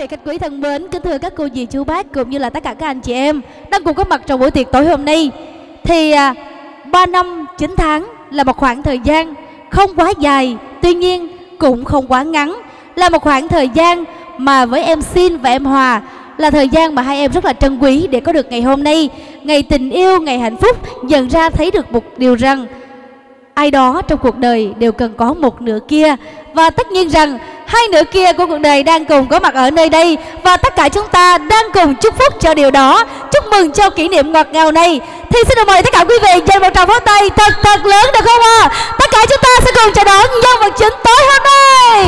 vị khách quý thân mến, kính thưa các cô dì chú bác cũng như là tất cả các anh chị em đang cùng có mặt trong buổi tiệc tối hôm nay. Thì 3 năm 9 tháng là một khoảng thời gian không quá dài, tuy nhiên cũng không quá ngắn. Là một khoảng thời gian mà với em Sin và em Hòa là thời gian mà hai em rất là trân quý để có được ngày hôm nay. Ngày tình yêu, ngày hạnh phúc, nhận ra thấy được một điều rằng ai đó trong cuộc đời đều cần có một nửa kia. Và tất nhiên rằng hai nửa kia của cuộc đời đang cùng có mặt ở nơi đây. Và tất cả chúng ta đang cùng chúc phúc cho điều đó. Chúc mừng cho kỷ niệm ngọt ngào này. Thì xin được mời tất cả quý vị dành một tràng pháo tay thật lớn được không ạ? Tất cả chúng ta sẽ cùng chào đón nhân vật chính tối hôm nay.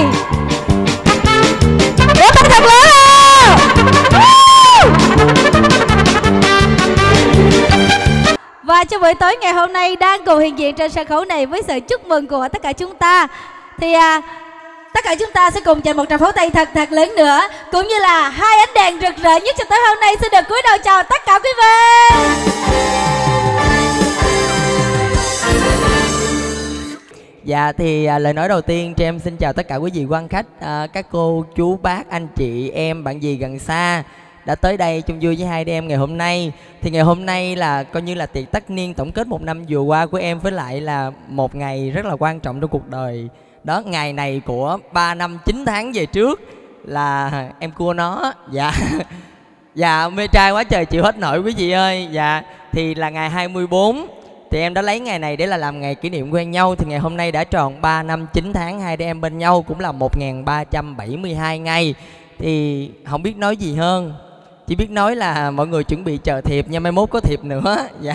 Để tay thật lớn à! Và trong buổi tối ngày hôm nay đang cùng hiện diện trên sân khấu này với sự chúc mừng của tất cả chúng ta, thì tất cả chúng ta sẽ cùng dành một tràng pháo tay thật lớn nữa, cũng như là hai ánh đèn rực rỡ nhất trong tối hôm nay. Xin được cúi đầu chào tất cả quý vị. Dạ thì lời nói đầu tiên cho em xin chào tất cả quý vị quan khách, các cô, chú, bác, anh chị, em, bạn gì gần xa đã tới đây chung vui với hai đứa em ngày hôm nay. Thì ngày hôm nay là coi như là tiệc tất niên tổng kết một năm vừa qua của em, với lại là một ngày rất là quan trọng trong cuộc đời. Đó, ngày này của 3 năm 9 tháng về trước là em cua nó. Dạ dạ mê trai quá trời chịu hết nổi quý vị ơi. Dạ thì là ngày 24 thì em đã lấy ngày này để là làm ngày kỷ niệm quen nhau. Thì ngày hôm nay đã tròn 3 năm 9 tháng hai đứa em bên nhau, cũng là 1372 ngày. Thì không biết nói gì hơn, chỉ biết nói là mọi người chuẩn bị chờ thiệp nha, mai mốt có thiệp nữa. Dạ.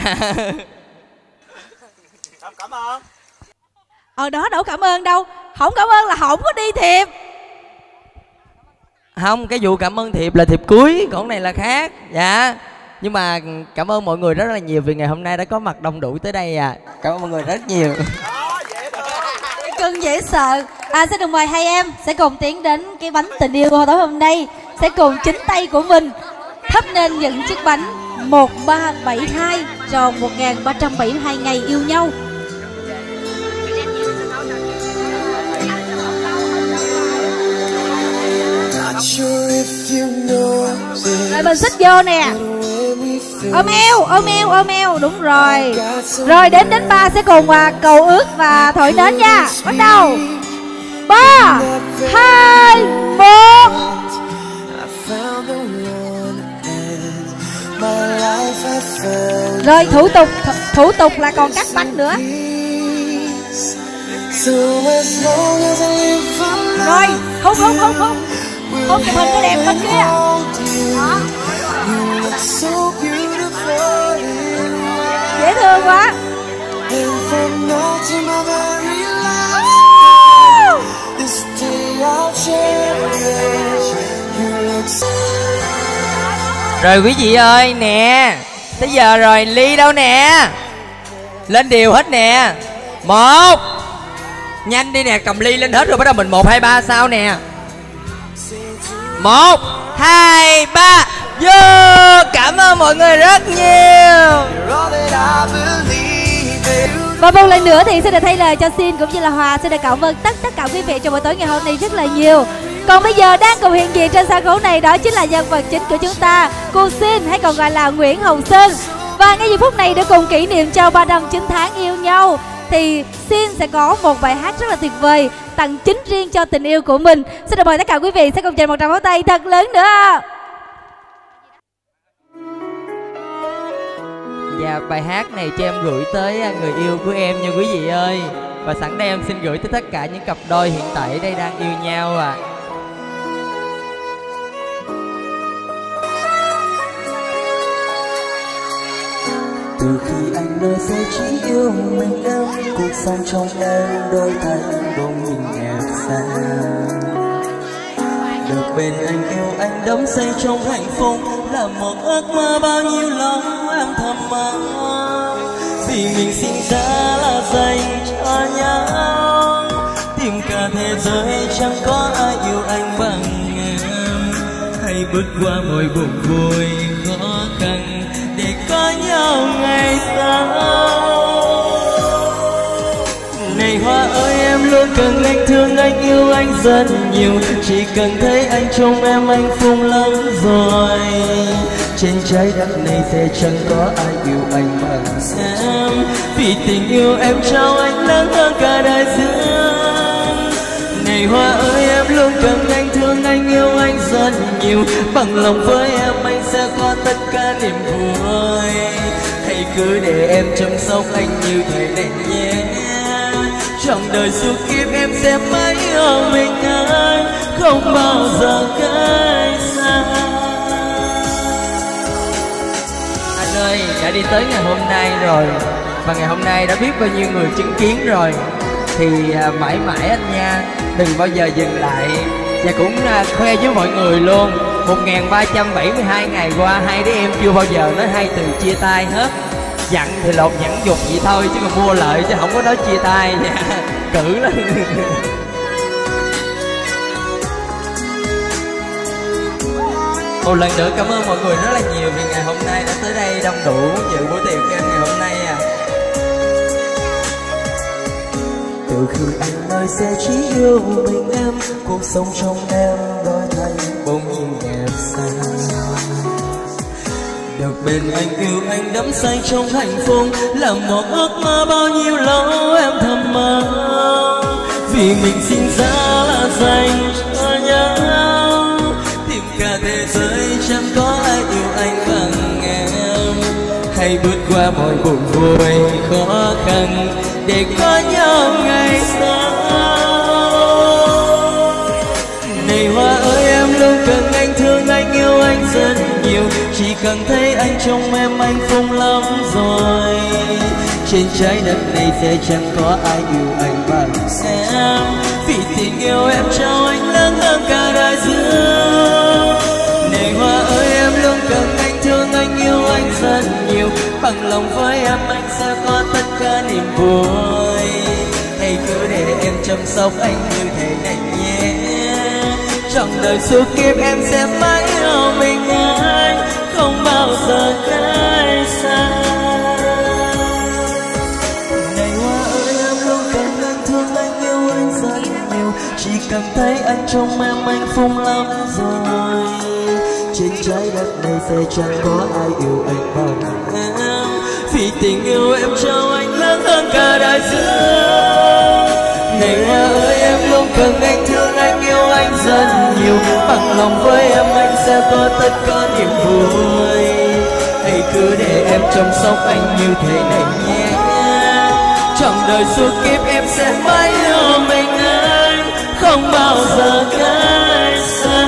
Cảm ơn. Đó đâu cảm ơn đâu. Không cảm ơn là không có đi thiệp. Không, cái vụ cảm ơn thiệp là thiệp cưới, còn này là khác. Dạ. Nhưng mà cảm ơn mọi người rất là nhiều vì ngày hôm nay đã có mặt đông đủ tới đây à. Cảm ơn mọi người rất nhiều. Cưng dễ sợ. Xin được mời hai em sẽ cùng tiến đến cái bánh tình yêu của tối hôm nay. Sẽ cùng chính tay của mình thắp nên những chiếc bánh 1372 tròn 1372 ngày yêu nhau. Rồi mình xích vô nè. Ôm eo, đúng rồi. Rồi đến 3 sẽ cùng cầu ước và thổi nến nha. Bắt đầu 3, 2, 1. Rồi thủ tục là còn cắt bánh nữa. Rồi không chụp hình cho đẹp bên kia. Đó. Dễ thương quá. Rồi quý vị ơi nè, tới giờ rồi, ly đâu nè, lên điều hết nè. 1, nhanh đi nè, cầm ly lên hết rồi bắt đầu mình 1, 2, 3 sao nè. 1, 2, 3 vô. Cảm ơn mọi người rất nhiều. Và một lần nữa thì xin được thay lời cho Sin cũng như là Hòa xin được cảm ơn tất cả quý vị trong buổi tối ngày hôm nay rất là nhiều. Còn bây giờ đang cùng hiện diện trên sân khấu này đó chính là nhân vật chính của chúng ta, cô Sin hay còn gọi là Nguyễn Hồng Sơn. Và ngay giờ phút này để cùng kỷ niệm cho 3 năm 9 tháng yêu nhau thì Sin sẽ có một bài hát rất là tuyệt vời tặng chính riêng cho tình yêu của mình. Xin được mời tất cả quý vị sẽ cùng dành một tràng pháo tay thật lớn nữa. Và bài hát này cho em gửi tới người yêu của em nha quý vị ơi. Và sẵn đây em xin gửi tới tất cả những cặp đôi hiện tại ở đây đang yêu nhau à. Từ khi anh nơi sẽ chỉ yêu mình em, cuộc sống trong em đổi thành bóng hình đẹp xa. Được bên anh yêu anh đắm say trong hạnh phúc là một ước mơ bao nhiêu lâu em thầm mơ. Vì mình sinh ra là dành cho nhau, tìm cả thế giới chẳng có ai yêu anh bằng em. Hãy bước qua mọi buồn vui khó khăn để có nhau ngày sau. Này hoa ơi em luôn cần anh thương anh yêu anh rất nhiều. Chỉ cần thấy anh trong em anh phúc lắm rồi. Trên trái đất này sẽ chẳng có ai yêu anh bằng em. Vì tình yêu em trao anh lớn hơn cả đại dương. Này hoa ơi em luôn cần anh thương anh yêu anh rất nhiều. Bằng lòng với em anh sẽ có tất cả niềm vui. Hãy cứ để em chăm sóc anh như thế này nhé. Trong đời suốt kiếp em sẽ mãi ở mình anh, không bao giờ cách xa. Anh ơi, đã đi tới ngày hôm nay rồi. Và ngày hôm nay đã biết bao nhiêu người chứng kiến rồi. Thì mãi mãi anh nha, đừng bao giờ dừng lại. Và cũng khoe với mọi người luôn, 1372 ngày qua hai đứa em chưa bao giờ nói hai từ chia tay hết. Dặn thì lột nhẫn dục vậy thôi, chứ còn mua lợi chứ không có nói chia tay nha. Cử lắm. Một lần nữa cảm ơn mọi người rất là nhiều vì ngày hôm nay đã tới đây đông đủ dự buổi tiệc của em ngày hôm nay à. Từ khi anh nói sẽ chỉ yêu mình em, cuộc sống trong em đổi thay bỗng nhiên em xa. Được bên anh yêu anh đắm say trong hạnh phúc là một ước mơ bao nhiêu lâu em thầm mơ. Vì mình sinh ra là dành cho nhau, tìm cả thế giới chẳng có ai yêu anh bằng em. Hãy bước qua mọi buồn vui khó khăn để có nhau ngày sau. Này hoa ơi em luôn cần anh thương anh yêu anh rất nhiều. Chỉ cần thấy anh trong em anh phúc lắm rồi. Trên trái đất này sẽ chẳng có ai yêu anh bằng em. Vì tình yêu em trao anh lớn hơn cả đại dương. Này hoa ơi em luôn cần anh thương anh yêu anh rất nhiều. Bằng lòng với em anh sẽ có tất cả niềm vui. Hãy cứ để em chăm sóc anh như thế này nhé. Trong đời suốt kiếp em sẽ mãi ở mình anh, không bao giờ cách xa. Này hoa ơi em luôn cần anh thương anh yêu anh rất nhiều. Chỉ cần thấy anh trong em anh phúc lắm rồi. Trên trái đất này sẽ chẳng có ai yêu anh bằng em. Vì tình yêu em trao anh lớn hơn cả đại dương. Này hoa ơi em luôn cần anh thương anh yêu anh rất nhiều. Bằng lòng với em anh sẽ có tất cả niềm vui. Hãy cứ để em chăm sóc anh như thế này nhé. Trong đời suốt kiếp em sẽ mãi ở mình anh, không bao giờ cách xa.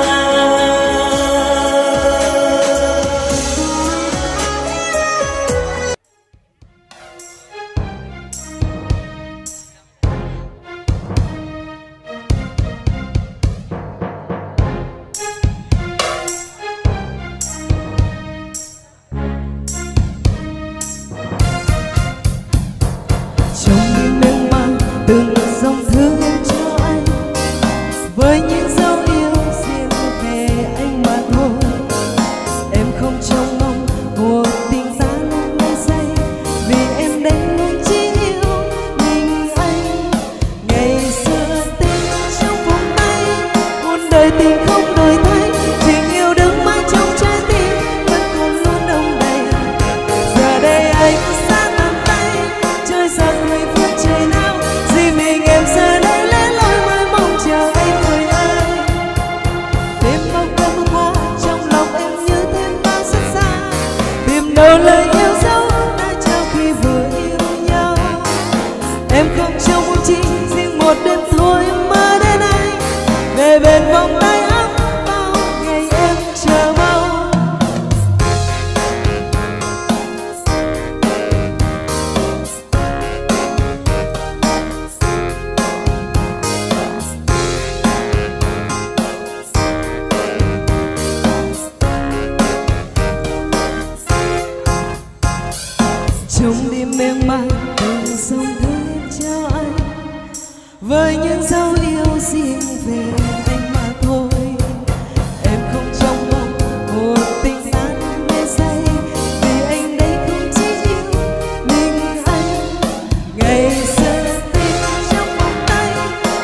Từng dòng thư em cho anh với những dấu yêu riêng về anh mà thôi. Em không trông mong cuộc tình ta luôn mê say, vì em đến luôn chỉ yêu mình anh. Ngày xưa tình trong vòng tay, muôn đời tình không đổi thay. Tình yêu đứng mãi trong trái tim vẫn còn luôn đông đầy. Giờ đây anh xa tầm tay, chơi giặc người vượt trời nào. Em giờ đây lẽ loi mãi mong chờ anh người ơi. Đêm mong cơn qua trong lòng em như thêm bao rất xa. Tìm đâu lời yêu dấu đã trao khi vừa yêu nhau. Em không trông mong chỉ riêng một đêm thôi mơ đến anh. Về bên vòng tay ấm bao ngày em chờ mong. Trong đêm em mang từng dòng thư cho anh với những dấu yêu riêng về anh mà thôi. Em không trông mong một tình tan mê say, vì anh đây không chỉ yêu mình anh. Ngày xưa tình trong vòng tay,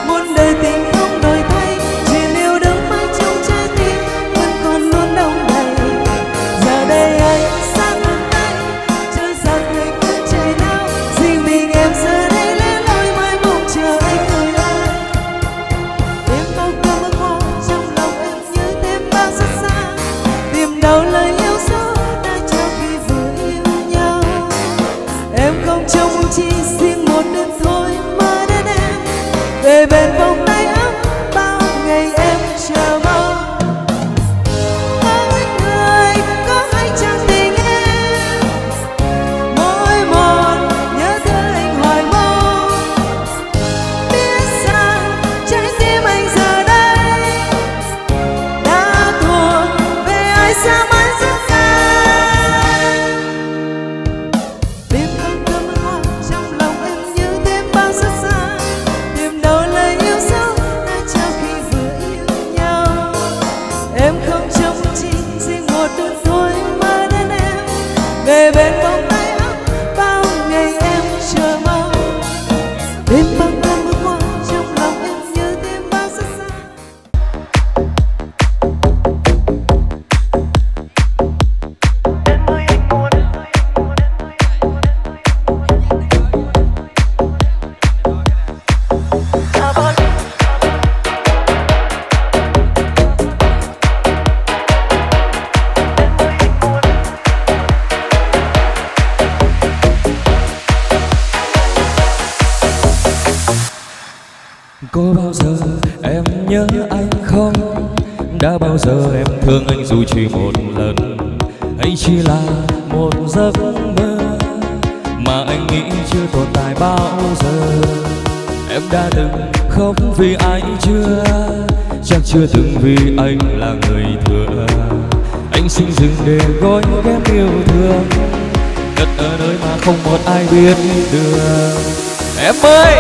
Có bao giờ em nhớ anh không? Đã bao giờ em thương anh dù chỉ một lần? Hay chỉ là một giấc mơ mà anh nghĩ chưa tồn tại bao giờ? Em đã từng khóc vì anh chưa? Chắc chưa từng vì anh là người thừa. Anh sinh dừng để gói ghém yêu thương, đất ở nơi mà không một ai biết được. Em ơi!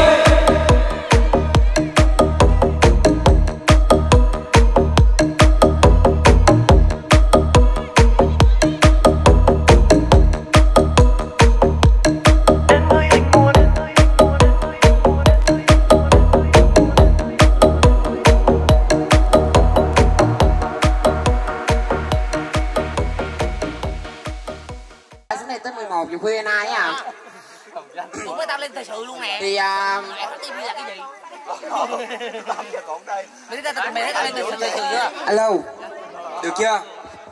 Tới 11 giờ khuya nay à? Ủa mấy tao lên thời sự luôn nè. Thì FTV là cái gì? Mày thấy tao lên thời sự chưa? alo, được chưa?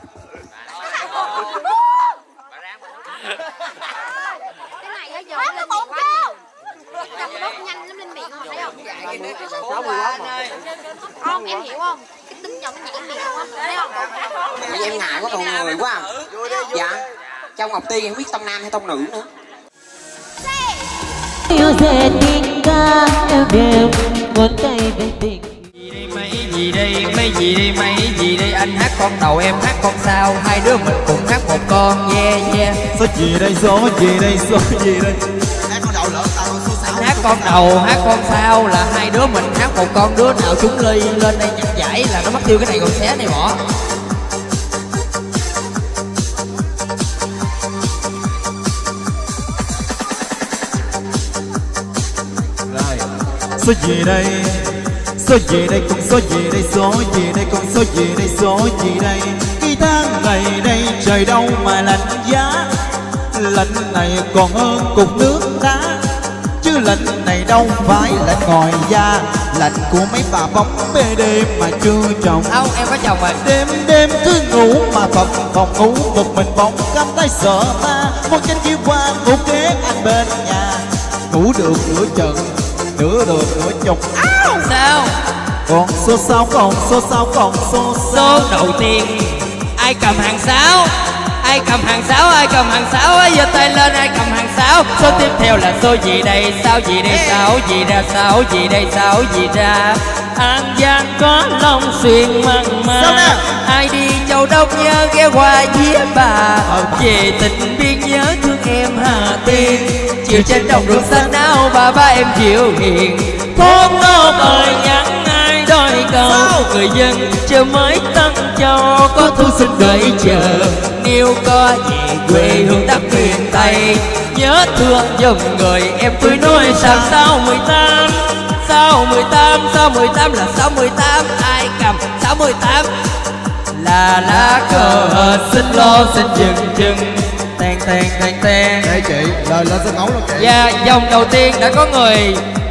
Cái này á giờ lên miệng quá nhiều. Đập đốt nhanh lắm lên miệng không thấy không? Không, em hiểu không? Cái tính giọng nhảy miệng không? Thấy không? Tại em ngại có con người quá à. Dạ. Trong Ngọc Tiên em không biết tông nam hay tông nữ nữa. Yêu sẽ tình ca em đêm ngón tay về tình. Mấy gì đây, mấy gì đây, mấy gì đây? Anh hát con đầu, em hát con sau, hai đứa mình cùng hát một con, yeah yeah. Số gì đây, số gì đây, số gì đây? Hát con đầu lỡ tao số 6. Hát con đầu, hát con sau là hai đứa mình hát một con, đứa nào trúng ly lên đây nhặt giải là nó mất tiêu cái này còn xé này bỏ. Số gì đây, số gì đây, cùng số gì đây, số gì đây, cùng số gì đây, số gì đây? Khi tháng ngày đây trời đâu mà lạnh giá, lạnh này còn hơn cục nước đá, chứ lạnh này đâu phải lạnh ngoài da, lạnh của mấy bà bóng bê đêm mà chưa chồng. Không, em có chồng rồi. Đêm đêm cứ ngủ mà phòng ngủ một mình bóng cắm tay sợ ta, một chân chiều qua ngủ kế anh bên nhà, ngủ được nửa chừng nửa được nửa chục. Sao? Còn số 6, còn số 6, còn số 6. Số đầu tiên ai cầm hàng 6? Ai cầm hàng 6? Ai cầm hàng 6? Ai giơ tay lên ai cầm hàng 6? Số tiếp theo là số gì đây? Sao gì đây? Sao gì ra? Sao gì đây? Sao gì ra? An Giang có Long Xuyên mặn mà, ai đi Châu Đốc nhớ ghé qua vía bà, về tình biên nhớ thương em Hà Tiên, chiều trên đồng ruộng xanh áo ba em chịu hiền. Thôn nô ơi nhắn ai đôi câu, người dân chờ mới Tân Châu có thu xin đợi chờ, nếu có về quê hương đất miền Tây nhớ thương giùm người em tôi nói sao. Sao 18, sao 18, sao 18 là sao 18, ai cầm 68 là lá cờ xin lô xin chừng chừng tèn tèn tèn tèn. Đây chị, lời lên sân khấu luôn chị. Dạ, vòng đầu tiên đã có người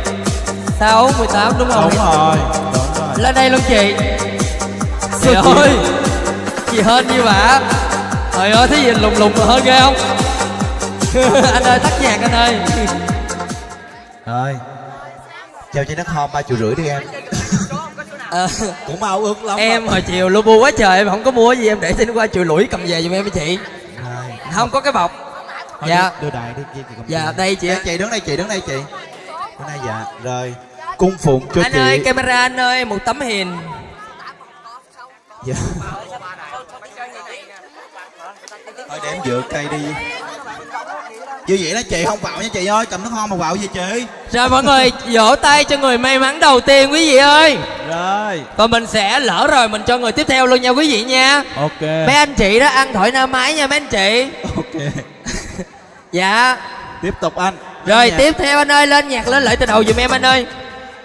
68 đúng không? Đúng rồi. Lên đây luôn chị. Trời ơi, chị hên như bà. Trời ơi, thấy gì lùng lùng là hơn ghê không? Anh ơi, tắt nhạc anh ơi. Rồi, chào chị Đất Hòm 3,5 triệu đi em. Cũng ao ước lắm. Em hồi chiều lu bu quá trời, em không có mua gì, em để xin qua chùi lũi cầm về giùm em với chị. Không có cái bọc. Thôi Dạ. đưa đài đi kia cầm. Dạ đây chị. Chị đứng đây, chị đứng đây chị. Đứng đây dạ. Rồi, cung phụng cho anh chị. Anh ơi, camera anh ơi, một tấm hình. Dạ. Thôi để em dựa cây đi. Như vậy đó chị, không vào nha chị ơi, cầm nước hon mà vào gì chị. Rồi mọi người vỗ tay cho người may mắn đầu tiên quý vị ơi. Rồi. Và mình sẽ lỡ rồi mình cho người tiếp theo luôn nha quý vị nha. Ok. Mấy anh chị đó ăn thoại nam máy nha mấy anh chị. Ok. Dạ. Tiếp tục anh. Rồi tiếp theo anh ơi, lên nhạc lên lại từ đầu giùm em anh ơi.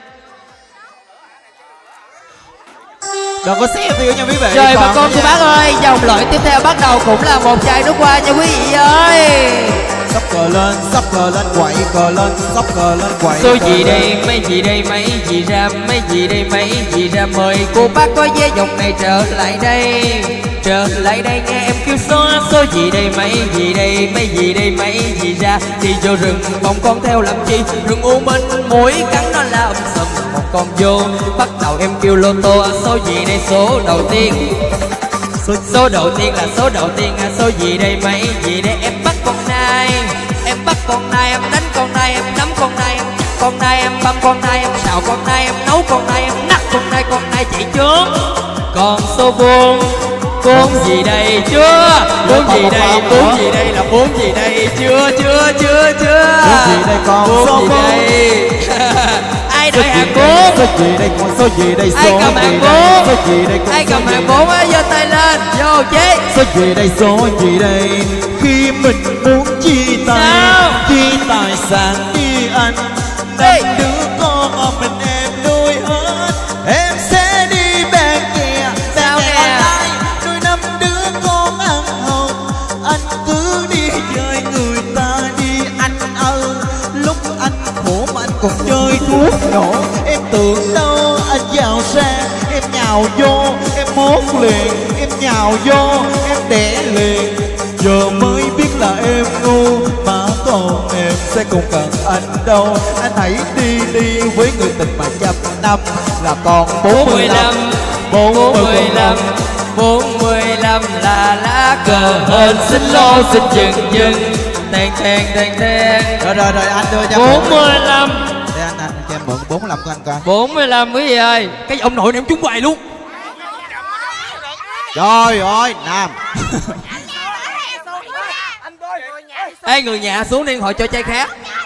Đừng có xé view nha quý vị. Rồi bà con cô bác ơi, dòng loại tiếp theo bắt đầu cũng là một chai nước hoa nha quý vị ơi. Sắp cờ lên, quậy cờ lên, sắp cờ lên, quậy. Số gì đây, mấy gì đây, mấy gì ra, mấy gì đây, mấy gì ra, mời cô bác có vé dòng này trở lại đây. Trở lại đây nghe em kêu số gì đây, mấy gì đây, mấy gì đây, mấy gì ra. Đi vô rừng bồng con theo làm chi, rừng u minh mũi cắn nó là sầm một còn vô. Bắt đầu em kêu lô tô, số gì đây số đầu tiên? Số đầu tiên là số đầu tiên, số gì đây mấy gì đây? Em bắt con nai, em bắt con nai, em đánh con nai, em nắm con nai, con nai em băm con nai, em xào con nai, em nấu con nai, em nắt con nai chạy trốn. Còn số 4, 4 gì đây chưa? 4 gì đây? 4 gì đây là 4 gì đây? Chưa. 4 gì đây con? 4 gì đây? Ai đợi hàng 4? Số gì đây con? Số gì đây? Ai cầm hàng 4? Số gì đây con? Ai cầm hàng 4 á, giơ tay lên. Vô chế. Số gì đây? Số gì đây? Khi mình muốn chia tay, chia tài sản đi anh, 5 đứa con mình em nuôi hết. Em sẽ đi bên kia, sao nè? nuôi 5 đứa con ăn hồng. Anh cứ đi chơi người ta đi anh ơi. Lúc anh khổ mà anh còn chơi thuốc nổ. Em tưởng đâu anh giàu sang, em nhào vô, em mốt liền, em nhào vô, em đẻ liền. Giờ mới biết là em ngu, mà còn em sẽ không cần anh đâu. Anh hãy đi với người tình mà trăm năm là còn 45. 45 là lá cờ hên, xin lô xin dừng. Tèn. Rồi anh đưa cho 45. Để anh cho em mượn 45 của anh coi. 45 quý vị ơi. Cái ông nội này em trúng hoài luôn. Trời ơi, Nam. Ê, người nhà xuống điện thoại cho trai khác.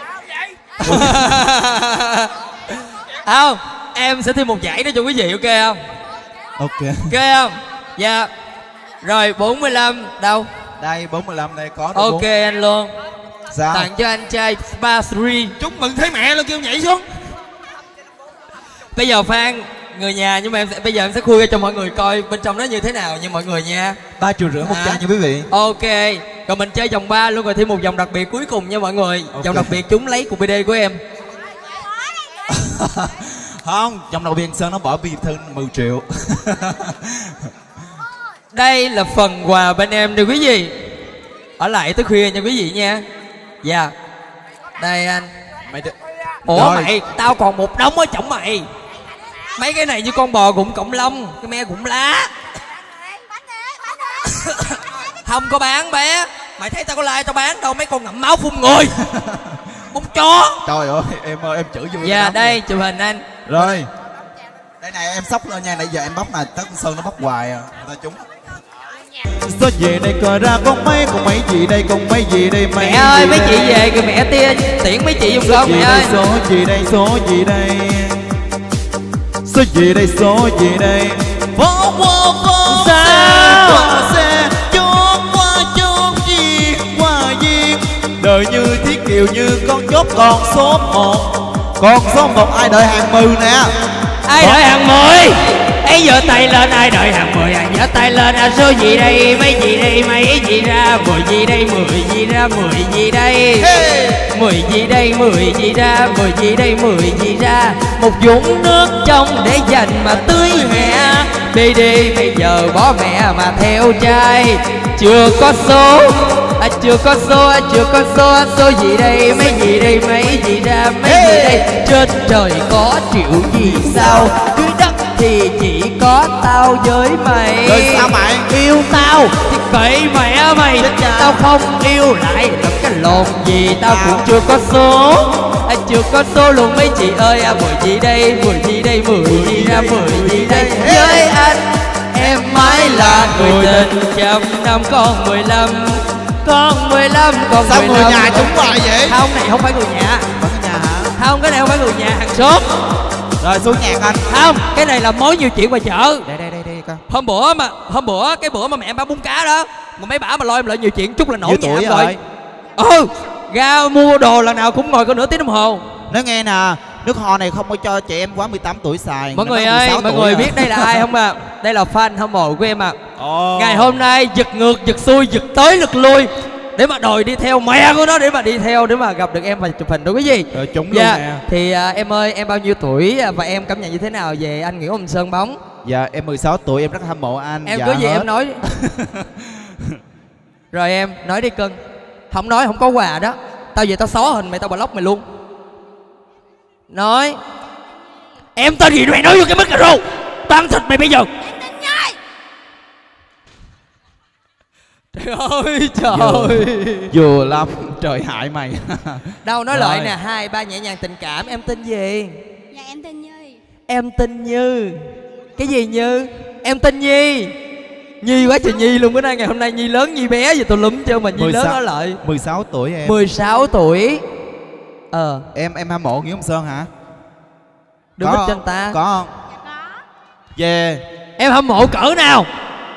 Không, em sẽ thêm một giải đó cho quý vị, ok không? Ok. Ok không? Dạ. Rồi 45 đâu? Đây 45 đây có. Ok 4. Anh luôn. Sao? Tặng cho anh trai Spa 3. Chúc mừng thấy mẹ luôn, kêu nhảy xuống. Bây giờ Phan, người nhà, nhưng mà bây giờ em sẽ khui ra cho mọi người coi bên trong nó như thế nào nha mọi người nha. 3,5 triệu một chai nha quý vị. Ok. Rồi mình chơi vòng 3 luôn, rồi thêm một vòng đặc biệt cuối cùng nha mọi người. Okay. Vòng đặc biệt chúng lấy cục BD của em. Không, trong đầu biên Sơn nó bỏ biệt thân 10 triệu. Đây là phần quà bên em đây quý vị. Ở lại tới khuya nha quý vị nha. Dạ. Đây anh. Ủa rồi. Mày, tao còn một đống ở chổng mày. Mấy cái này như con bò gụng cộng lông, cái me gụng lá. Không có bán bé. Mày thấy tao có like tao bán đâu, mấy con ngậm máu phun người. Bún chó. Trời ơi, em chửi vô. Dạ đây, chụp hình anh. Rồi. Đây này em sóc lên nha, nãy giờ em bóc nè, tất Sơn nó bóc hoài à, người ta trúng. Số gì đây cờ ra con mấy gì đây, con mấy gì đây mấy. Mẹ ơi, mấy chị về kìa mẹ tiễn mấy chị dùng con mẹ ơi. Số gì đây, số gì đây. Số gì đây, số gì đây. Phố xe chốt qua duyên. Đời như thiết kiều như con chốt còn số 1. Còn số 1 ai đợi hàng 10 nè. Ai đợi hàng 10? Ấy giơ tay lên, ai đợi hàng 10 à? Giơ tay lên, số gì đây, mấy gì đây, mấy gì ra, 10 gì đây, 10 gì ra, 10 gì đây, 10 gì đây, 10 gì ra, 10 gì đây, 10 gì ra. Một vũng nước trong để dành mà tưới mẹ. Đi bây giờ bỏ mẹ mà theo trai. Chưa có số, chưa có số, số gì đây, mấy gì đây, mấy gì ra, mấy gì đây. Trên trời có triệu gì sao, dưới đất thì chỉ có tao với mày. Rồi sao mày? Yêu tao thì kệ mẹ mày. Tao không yêu lại làm cái lồn gì. Tao cũng chưa có số, chưa có số luôn mấy chị ơi. 10 gì đây, 10 gì đây, 10 gì ra, 10 gì đây. Với anh em mãi là người tình, trăm năm con 15. Con 15, con sao 15. Người nhà chúng hoài vậy? Không, này không phải người nhà. Phải người nhà hả? Không, cái này không phải người nhà, hàng xóm. Rồi xuống nhạc anh. Không, cái này là mối nhiều chuyện ngoài chợ. Đây con. Hôm bữa cái bữa mà mẹ em bán bún cá đó, mà mấy bả mà lôi em lại nhiều chuyện chút là nổ nhà tuổi em rồi. Ra mua đồ lần nào cũng ngồi có nửa tiếng đồng hồ. Nói nghe nè, nước ho này không có cho chị em quá 18 tuổi xài. Mọi người ơi, mọi người biết đây là ai không ạ? Đây là fan hâm mộ của em ạ. Ngày hôm nay giật ngược, giật xuôi, giật tới, giật lui để mà đòi đi theo mẹ của nó, để mà đi theo, để mà gặp được em và chụp hình đó cái gì. Trúng luôn nè. Thì em ơi, em bao nhiêu tuổi và em cảm nhận như thế nào về anh Nguyễn Hồng Sơn bóng? Dạ em 16 tuổi, em rất hâm mộ anh. Em dạ, có gì hết. em nói. Rồi em nói đi cưng. Không nói không có quà đó. Tao về tao xóa hình mày, tao block mày luôn. Nói. Em tên gì mày nói vô cái micro. Tao ăn thịt mày bây giờ. Trời ơi trời ơi. Vừa lắm. Trời hại mày. Đâu nói Rồi. lại nè. 2, 3 nhẹ nhàng tình cảm. Em tên gì? Dạ em tên Nhi. Em tên Như. Cái gì Như? Em tên Nhi. Nhi quá trời Nhi luôn. Bữa nay ngày hôm nay Nhi lớn Nhi bé gì tùm lum chứ mà Nhi lớn nói lại. 16 tuổi em. 16 tuổi. Em hâm mộ Nguyễn Công Sơn hả? Đừng bích cho anh ta. Có không? Dạ có. Về. Em hâm mộ cỡ nào?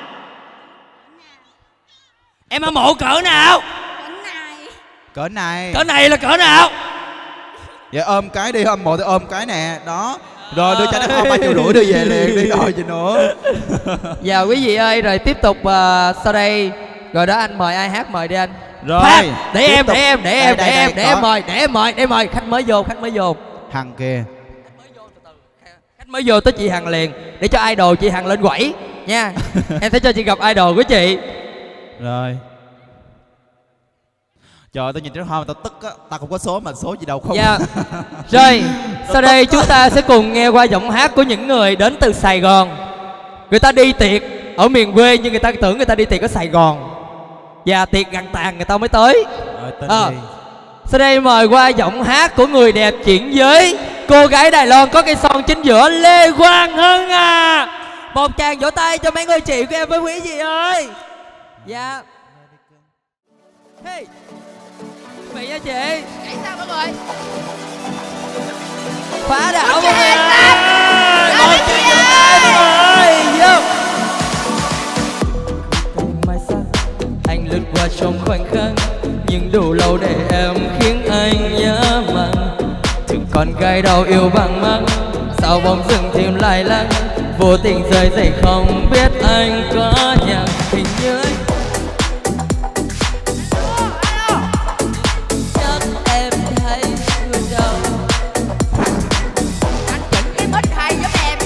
Em hâm mộ cỡ nào? Cỡ này. Cỡ này. Cỡ này là cỡ nào? Vậy ôm cái đi, hâm mộ thì ôm cái nè. Đó. Rồi đưa cho nó 3,5 triệu đưa về liền đi rồi gì nữa. Dạ quý vị ơi, rồi tiếp tục sau đây. Rồi đó anh mời ai hát mời đi anh. Rồi. Phát, để em mời khách mới vô. Hằng kìa. Khách mới vô tới chị Hằng liền. Để cho idol chị Hằng lên quẩy nha. Em sẽ cho chị gặp idol của chị. Rồi. Trời, tao nhìn trên hoa mà tao tức á. Tao không có số mà số gì đâu không. Dạ. Rồi, sau đây chúng ta sẽ cùng nghe qua giọng hát của những người đến từ Sài Gòn. Người ta đi tiệc ở miền quê nhưng người ta tưởng người ta đi tiệc ở Sài Gòn. Và tiệc gần tàn người ta mới tới. Rồi, tên gì? Sau đây mời qua giọng hát của người đẹp chuyển giới, cô gái Đài Loan có cây son chính giữa, Lê Quang Hưng à. Một tràng vỗ tay cho mấy người chị của em với quý vị ơi. Dạ. Hey. Quý vị nha chị. Vậy sao mọi người? Phá đảo mọi Một người tràng ơi. Một Một tràng vỗ tay mọi người. Vô. Mai sao anh lướt qua trong khoảnh khắc, nhưng đủ lâu để em khiến anh nhớ mặn. Từng con gái đau yêu bằng mắt, sao bóng dừng thêm lại lắng, vô tình rơi dậy không biết anh có nhận hình như anh. Chắc em thấy thương đâu. Anh chỉnh cái mic hay giúp em.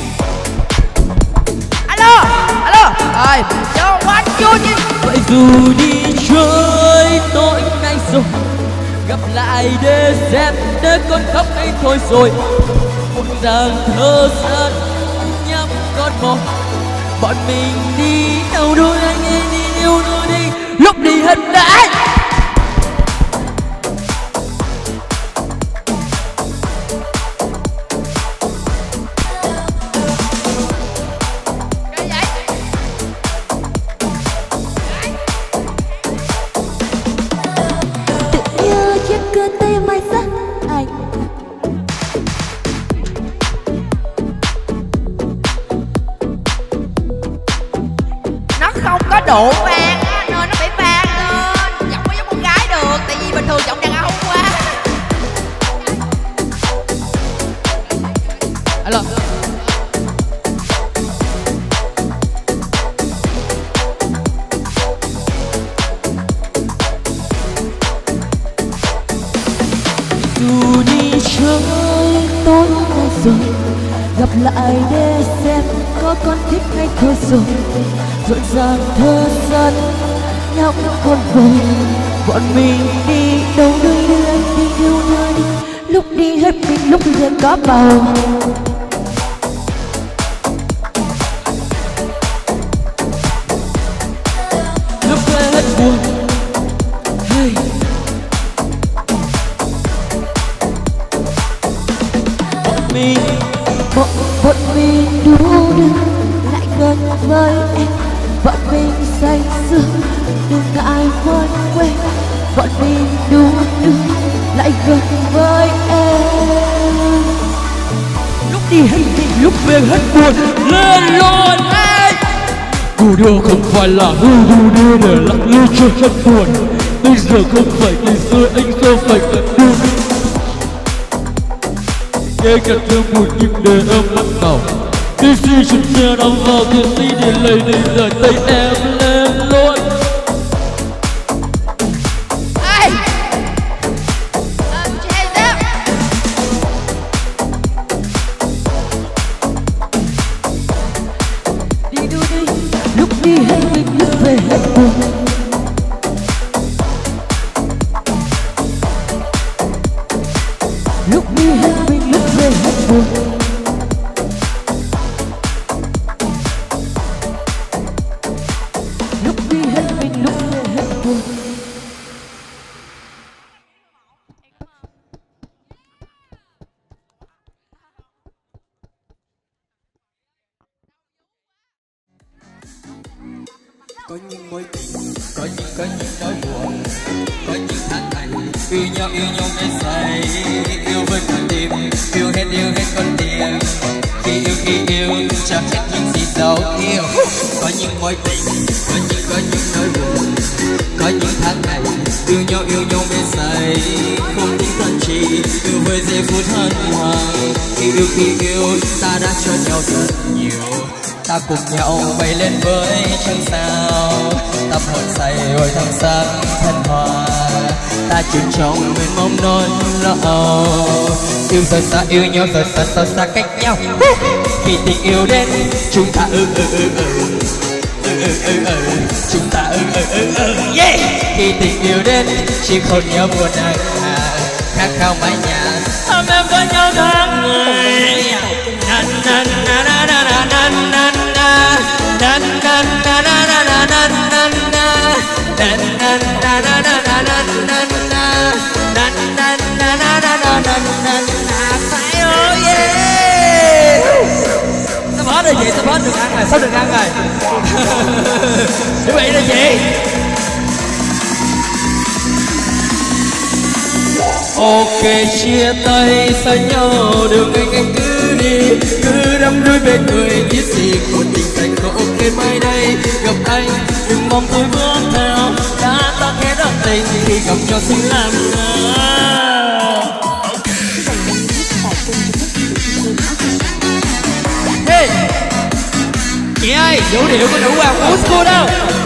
Alo. Ai? Cho quá vui chứ. Vậy dù đi chơi tối nay rồi, gặp lại để xem để con khóc hay thôi rồi. Một dáng thơ rất nhắm con một, bọn mình đi đâu đôi anh ấy đi yêu đôi đi, lúc đi hết đã. Cơ tim mai sắc anh. Nó không có độ vang á, nên nó phải vang lên. Giọng có giống con gái được, tại vì bình thường giọng đàn ông quá. Alo. Dù đi chơi tối nay rồi, gặp lại để xem có con thích hay thôi rồi. Rộn ràng thơ dân nhóc con vội, bọn mình đi đâu nơi đưa anh đi yêu nơi đi, lúc đi hết mình lúc liền có bầu. Lúc quê hết buồn. Hey. Bọn mình đu đưa lại gần với em, bọn mình say sưa đừng ngại quên quên. Bọn mình đu đưa lại gần với em, Lúc đi hết mình lúc về hết buồn, lên luôn anh. Đu đưa không phải là đu đưa để lặng lẽ cho hết buồn. Bây giờ không phải ngày xưa anh sao phải cần đu. Nghe cả thương buồn nhưng để em bắt đầu. Cái gì chúng ta đau vào cái gì để lấy đi giờ tay em lên luôn. Ê. Che ra. đi đu đi lúc đi hết mình lúc về hết buồn. Lúc đi hết mình lúc về hết buồn. Có những mối tình, có những nỗi buồn, có những tháng ngày yêu nhau ngày say, yêu với con tim, yêu hết con tim. Khi yêu cho hết những gì dấu yêu. Có những mối tình, có những nỗi buồn, có những tháng ngày yêu nhau ngày say, không tính toán chi, yêu với giây phút hân hoan. Khi yêu ta đã cho nhau rất nhiều, ta cùng nhau bay lên với trăng sao, tâm hồn say hồi thăm sáng thân hòa, ta chìm trong mênh mông nỗi lo. Yêu rồi xa yêu nhau rồi xa cách nhau. Khi tình yêu đến chúng ta chúng ta yeah. Khi tình yêu đến chỉ khôn nhớ buồn anh khát khao mái nhà ôm em với nhau tháng ngày. Sắp hết rồi chị, sắp hết được ăn rồi, sắp được ăn rồi. Chuẩn bị rồi chị. Ok chia tay xa nhau đường anh cứ đi, cứ đắm đuối bên người biết gì của tình thành có ok mai đây gặp anh đừng mong tôi bước theo đã ta khẽ đón tình khi gặp nhau xin làm hey. Chị ơi vũ điệu có đủ hoàng old school đâu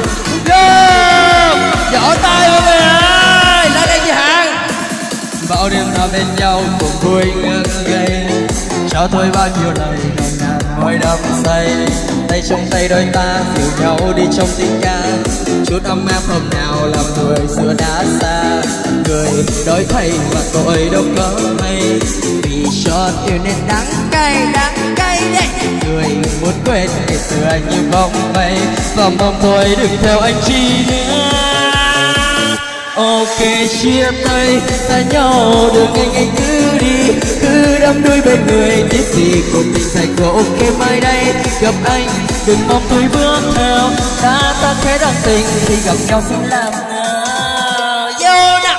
vỗ tay mọi người ơi lên đây chị Hằng. Bao đêm nào bên nhau cùng vui ngất ngây, cho tôi bao nhiêu lời nồng nàn môi đắm say, tay trong tay đôi ta dìu nhau đi trong tình ca, chút ấm áp hôm nào làm người xưa đã xa, người đổi thay và tôi đâu có hay, vì cho yêu nên đắng cay đấy, người muốn quên ngày xưa như bóng mây, và mong tôi đừng theo anh chi nữa. Ok chia tay xa nhau đường anh cứ đi, cứ đắm đuối bên người biết gì của tình thành của ok mai đây gặp anh đừng mong tôi bước theo đã ta khẽ đón tình khi gặp nhau xin làm vô nào.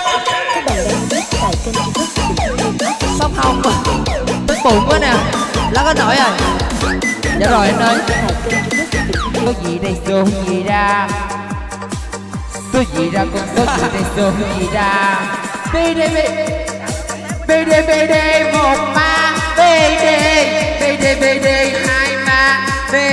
Sốc hông tức bụng quá nè, lắc cái nổi rồi. Dạ rồi anh ơi. Số gì đây số gì ra, số gì ra con số gì đây số gì ra. BD 1 BD 2 3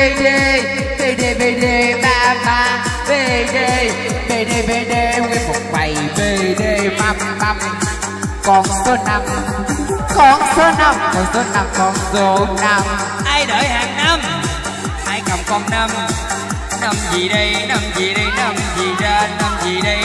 BD 3 3 BD nguyên một bầy BD măm con số 5 con số 5 ai đợi hàng năm ai cầm con 5 năm gì đây năm gì ra năm gì đây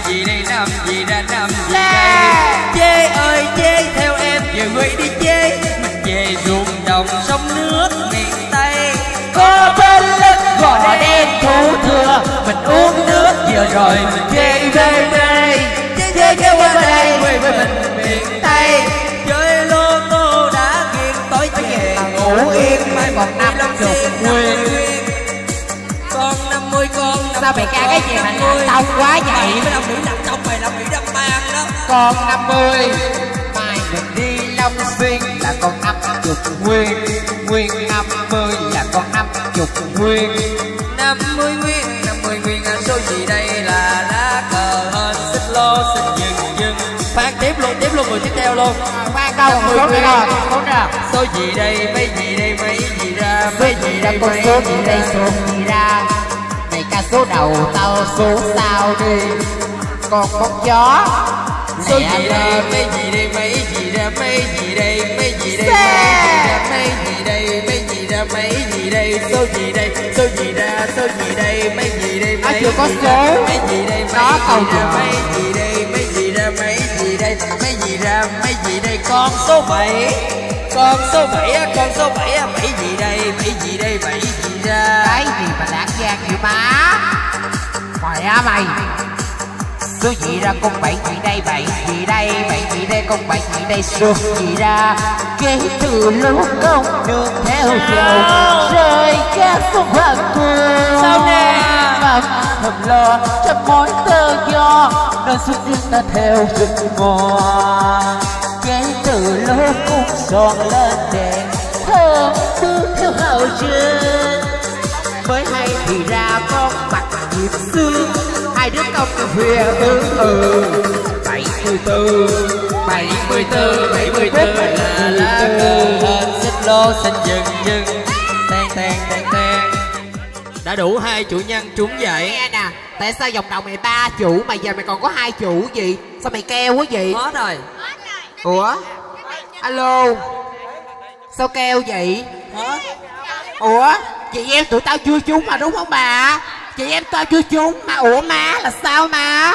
chê ơi chê theo em về quê đi chê mình về ruộng đồng sông nước miền Tây có bên lưng gò đen thủ thừa mình uống nước vừa rồi mình chê về đây chê qua đây quê với mình miền Tây chơi lô tô đã ghiền tối về ngủ yên mai một năm chục nguyên con 50 con sao mày ca cái gì mà nặng tông quá vậy? Mấy năm nữ nặng tông mày làm nữ đâm ban đó. Con 50 mai mình đi Long Xuyên là con 50 nguyên 50 là con 50 nguyên 50 nguyên số gì đây là lá cờ hên xích lô xích dừng phát tiếp luôn người tiếp theo luôn. Phát đâu số nào số gì đây mấy gì ra con số gì đây số gì ra mày ca số đầu tao số sao đi con bóng gió số gì đây mấy gì đây mấy gì ra mấy gì đây mấy gì đây mấy gì đây số gì đây số gì ra số gì đây mấy gì đây nó chưa có số mấy gì đây nó cầu ra mấy gì đây mấy gì ra mấy gì đây mấy gì ra mấy gì đây con số 7 con số 7 á mấy gì đây bảy gì ra cái gì mà đáng gian vậy má mày á mày số gì ra con 7 gì đây bảy gì đây con 7 gì đây số gì ra kể từ lúc công đường theo chiều rơi các xuống hoàng thương sao nè thầm lo trong mối tự do, nên suốt đêm ta theo rừng mò. Kể từ lúc cung son lên đèn, thơm bước theo hậu trên, mới hay thì ra con mặt nhịp xương, hai đứa công cà phê 74 là cờ xích lô xanh dừng dừng tan. Đã đủ 2 chủ nhân trúng vậy. Nghe nè, tại sao vòng đầu mày 3 chủ mà giờ mày còn có 2 chủ gì? Sao mày keo quá vậy? Hết rồi. Ủa? Alo? Sao keo vậy? Hết. Ủa? Chị em tụi tao chưa trúng mà đúng không bà? Chị em tao chưa trúng mà. Ủa má là sao má?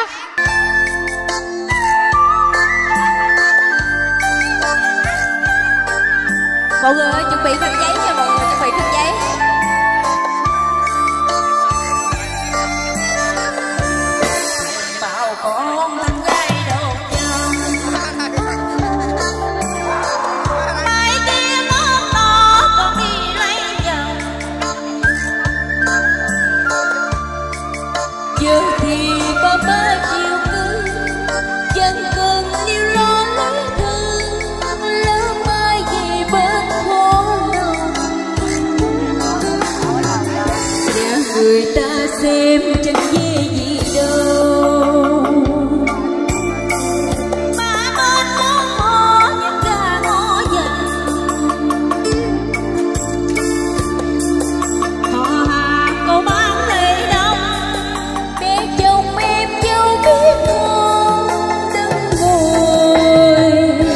Mọi người ơi, chuẩn bị khăn giấy nha mọi người, chuẩn bị khăn giấy. Bảo con làm gái đầu chân, Mai kia món to con đi lấy chồng, giờ thì ba má chiều cứ chân cơn yêu lo lấy thương, lỡ mai về bên khó lòng để người ta xem chẳng dễ gì đâu. Ba bên món mò những gà ngó dành, họ hàng cô bán lễ đông, bé chồng em dâu biết ngon đứng ngồi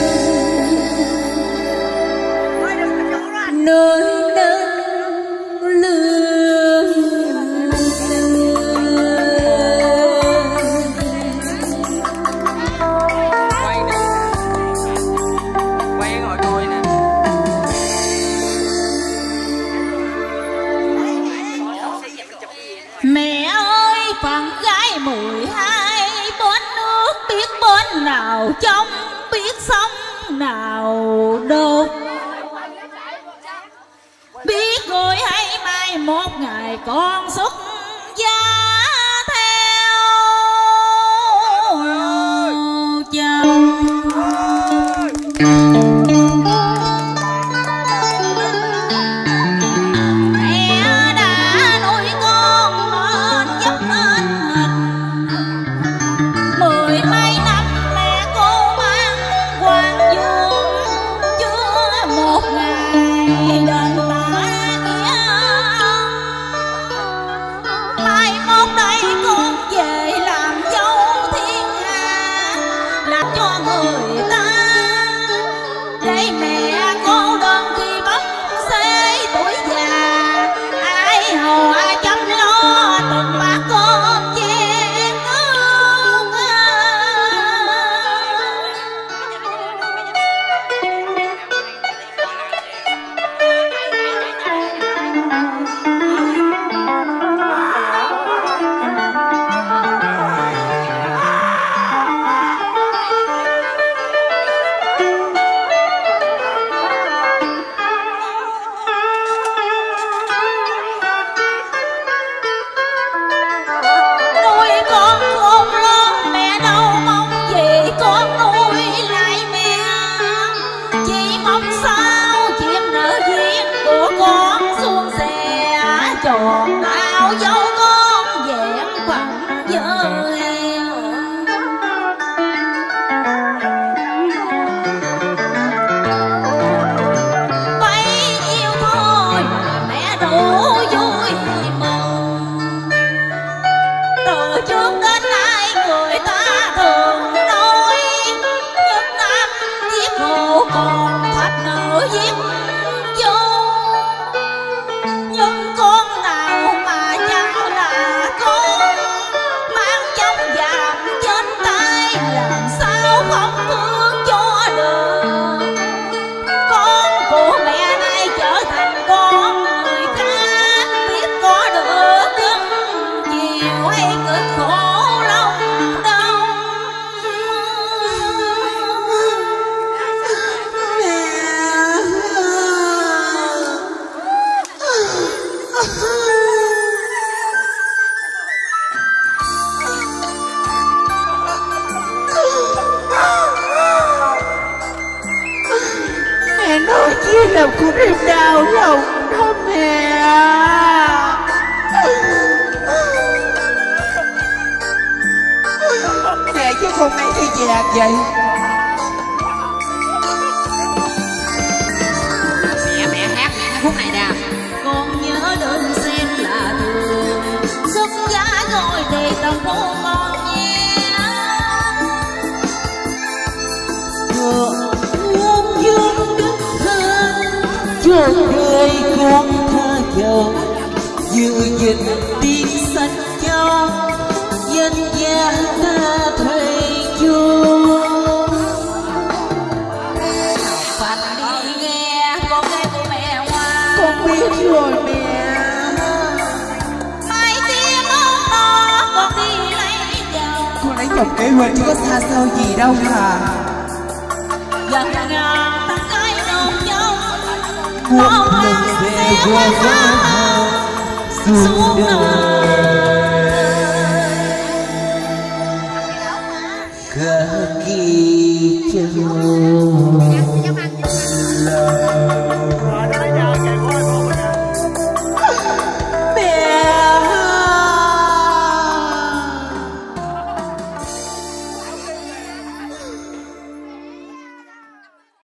nơi nâng lương. Quay ngồi đuôi nè. Mẹ ơi phận gái 12, bến nước biết bên nào trong, biết sông nào đục, biết rồi hay mai một ngày con xuất gia theo chồng. Mẹ đã nuôi con nên giúp nên hình, 10 mấy năm mẹ cô mang quan dương, chưa một ngày đền tả nghĩa ân. Mai mốt đây con về làm dâu thiên hạ, làm cho người ta để mẹ cô đơn khi bấm xế tuổi già, ai hò chăm lo từng bát cơm chén ương. đau lòng đó mẹ. Mẹ chứ con ấy đi về vậy. Mẹ hát khúc này nè. Con nhớ đơn xem là thường xuất giá ngồi để tầm phố con nhé. Muôn dương đức hơn chốn đời con tha chờ, giữ gìn tiếng xanh cho danh gia ta thuê chuông. Phạt đi nghe con nghe của mẹ ngoan. Con biết rồi mẹ. Hai tiếng ống to con đi lấy chồng. Con lấy chồng kế hoạch chứ có xa xôi gì đâu hả. Dần ngàn ta cái nôn nhau. Một lần về qua gió xuống đời. Cả kỳ châu